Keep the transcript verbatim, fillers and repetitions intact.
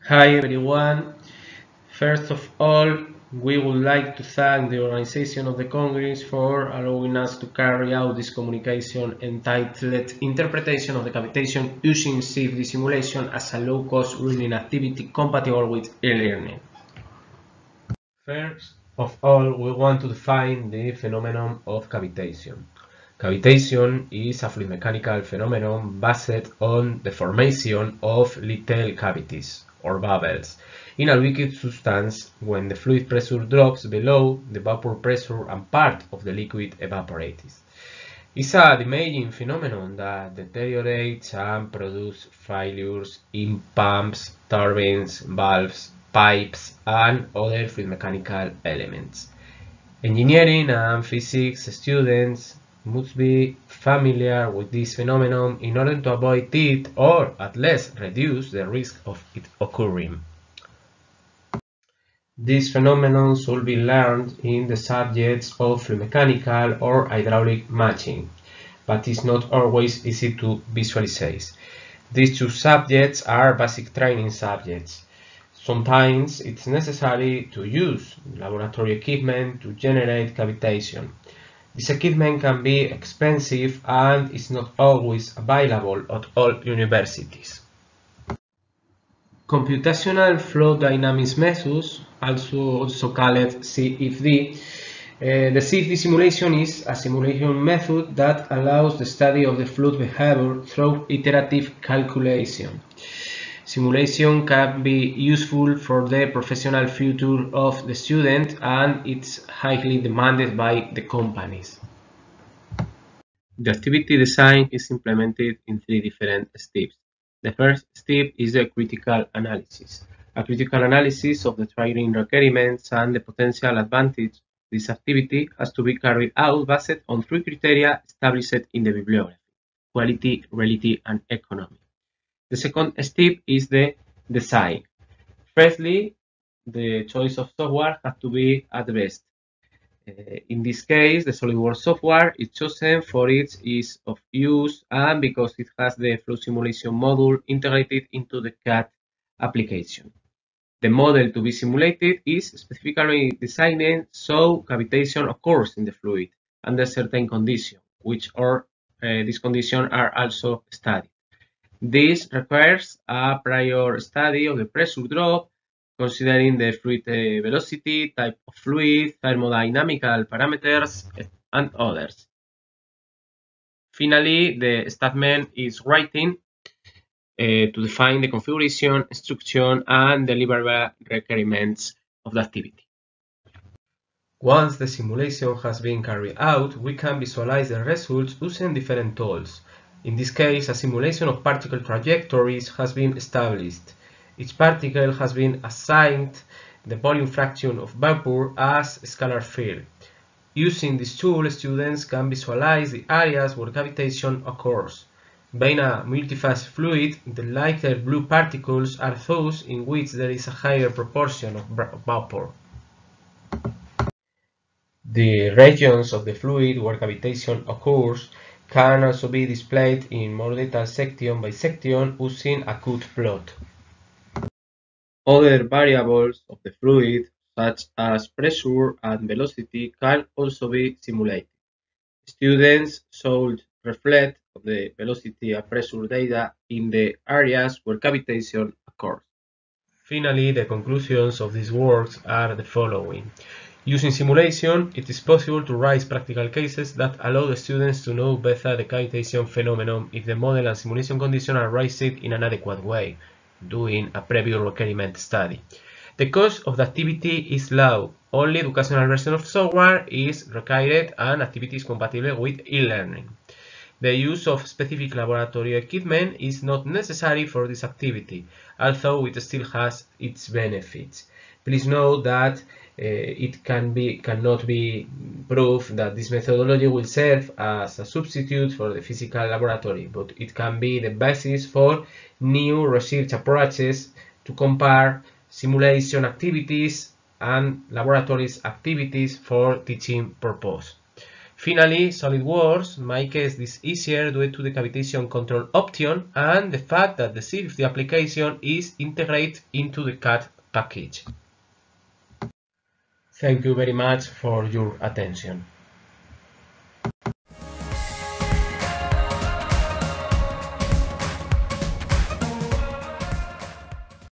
Hi everyone. First of all, we would like to thank the organization of the Congress for allowing us to carry out this communication entitled Interpretation of the Cavitation using C F D Simulation as a low-cost learning activity compatible with e-learning. First of all, we want to define the phenomenon of cavitation. Cavitation is a fluid mechanical phenomenon based on the formation of little cavities or bubbles in a liquid substance when the fluid pressure drops below the vapor pressure and part of the liquid evaporates. It's a damaging phenomenon that deteriorates and produces failures in pumps, turbines, valves, pipes, and other fluid mechanical elements. Engineering and physics students must be familiar with this phenomenon in order to avoid it or at least reduce the risk of it occurring. This phenomenon should be learned in the subjects of fluid mechanical or hydraulic matching, but is not always easy to visualize. These two subjects are basic training subjects. Sometimes it's necessary to use laboratory equipment to generate cavitation. This equipment can be expensive and is not always available at all universities. Computational flow dynamics methods, also, also called C F D. Uh, the C F D simulation is a simulation method that allows the study of the fluid behavior through iterative calculation. Simulation can be useful for the professional future of the student and it's highly demanded by the companies. The activity design is implemented in three different steps. The first step is the critical analysis. A critical analysis of the triggering requirements and the potential advantage of this activity has to be carried out based on three criteria established in the bibliography: quality, reality, and economy. The second step is the design. Firstly, the choice of software has to be addressed. Uh, in this case, the SolidWorks software is chosen for its ease of use and because it has the flow simulation module integrated into the C A D application. The model to be simulated is specifically designed so cavitation occurs in the fluid under certain conditions, which are uh, these conditions are also studied. This requires a prior study of the pressure drop, considering the fluid velocity, type of fluid, thermodynamical parameters, and others. Finally, the statement is writing uh, to define the configuration, instruction, and deliverable requirements of the activity. Once the simulation has been carried out, we can visualize the results using different tools. In this case, a simulation of particle trajectories has been established. Each particle has been assigned the volume fraction of vapor as a scalar field. Using this tool, students can visualize the areas where cavitation occurs. Being a multiphase fluid, the lighter blue particles are those in which there is a higher proportion of vapor. The regions of the fluid where cavitation occurs can also be displayed in more detail section by section using a cut plot. Other variables of the fluid, such as pressure and velocity, can also be simulated. Students should reflect the velocity and pressure data in the areas where cavitation occurs. Finally, the conclusions of these works are the following. Using simulation, it is possible to raise practical cases that allow the students to know better the cavitation phenomenon if the model and simulation conditions are raised in an adequate way, doing a previous requirement study. The cost of the activity is low. Only educational version of software is required and activity is compatible with e-learning. The use of specific laboratory equipment is not necessary for this activity, although it still has its benefits. Please note that uh, it can be, cannot be proved that this methodology will serve as a substitute for the physical laboratory, but it can be the basis for new research approaches to compare simulation activities and laboratories activities for teaching purpose. Finally, SolidWorks makes this easier due to the cavitation control option and the fact that the C I F D application is integrated into the C A D package. Thank you very much for your attention.